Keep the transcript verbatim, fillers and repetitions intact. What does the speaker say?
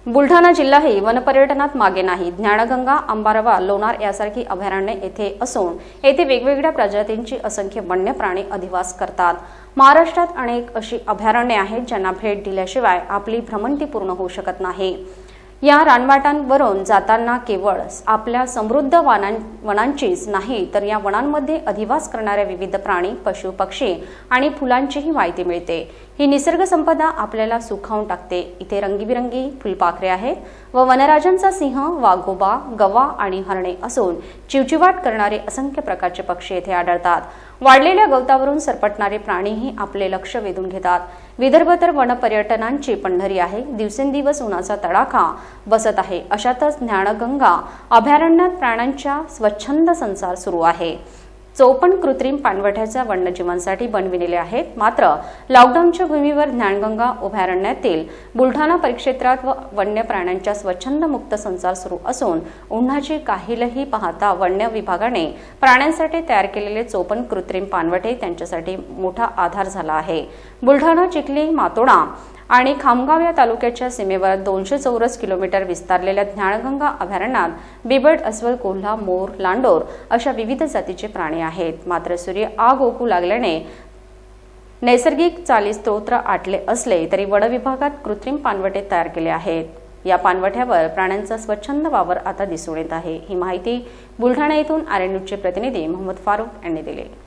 बुलढाणा जिल्हाही वनपर्यटनात मागे नाही। ज्ञानगंगा, अंबारवा, लोणार यासारखी अभयारण्ये येथे असून येथे वेगवेगळ्या प्रजातींची असंख्य वन्य प्राणी अधिवास करतात। महाराष्ट्रात अनेक अशी अभयारण्ये आहेत ज्यांना भेट दिल्याशिवाय आपली भ्रमंती पूर्ण होऊ शकत नाही। या रानवाटांवरून जाताना केवळ आपल्या समृद्ध वनांचीच नाही तर या वनांमध्ये अधिवास करणाऱ्या विविध प्राणी, पशु, पक्षी आणि फुलांचीही माहिती मिळते। ही निसर्ग संपदा आपल्याला सुखावून टाकते। इथे रंगीबिरंगी फुलपाखरे आहेत व वनराजांचा सिंह, वाघोबा, गवा आणि हरणे असून चिवचिवाट करणारे असंख्य प्रकारचे पक्षी येथे आढळतात। वाढलेल्या गवतावरून सरपटणारे प्राणीही आपले लक्ष वेधून घेतात। विदर्भ तर वनपर्यटनांची पंढरी आहे। दिवसेंदिवस उन्हाचा तडाखा बसत आहे। अशातच ज्ञानगंगा अभयारण्यात प्राण्यांचा स्वच्छंद संसार सुरू आहे। चोपन्न कृत्रिम पाणवठ्याच्या वन्यजीवांसाठी बनविलेले आहेत। मात्र लॉकडाऊनच्या भूमीवर ज्ञानगंगा अभयारण्यातील बुलढाणा परिक्षेत्रात व वन्य प्राण्यांचा स्वच्छंद मुक्त संसार सुरू असून उन्हाची काहीलही पाहता वन्य विभागाने प्राण्यांसाठी तयार केलेले चोपन्न कृत्रिम पाणवठे त्यांच्यासाठी मोठा आधार झाला आहे। बुलढाणा, चिखली, मातोडा आणि खामगाव या तालुक्याच्या सीमेवर दोनशे चौरस किलोमीटर विस्तारलेल्या ज्ञानगंगा अभयारण्यात बिबट, अस्वल, कोल्हा, मोर, लांडोर अशा विविध जातीचे प्राणी आहेत। मात्र सूर्य आग ओकू लागल्याने नैसर्गिक चाली स्तोत्र आटले असले तरी वन विभागात कृत्रिम पाणवठे तयार केले आहेत। या पाणवठ्यावर प्राण्यांचा स्वच्छंद वावर आता दिसून येत आहे। ही माहिती बुलढाणा येथून आर्य न्यूजचे प्रतिनिधी मोहम्मद फारूक यांनी दिली।